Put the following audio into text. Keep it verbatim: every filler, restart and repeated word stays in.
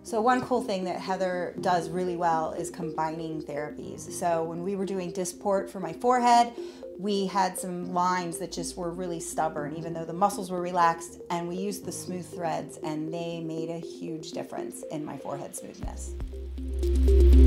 So one cool thing that Heather does really well is combining therapies. So when we were doing Dysport for my forehead, we had some lines that just were really stubborn, even though the muscles were relaxed, and we used the smooth threads, and they made a huge difference in my forehead smoothness.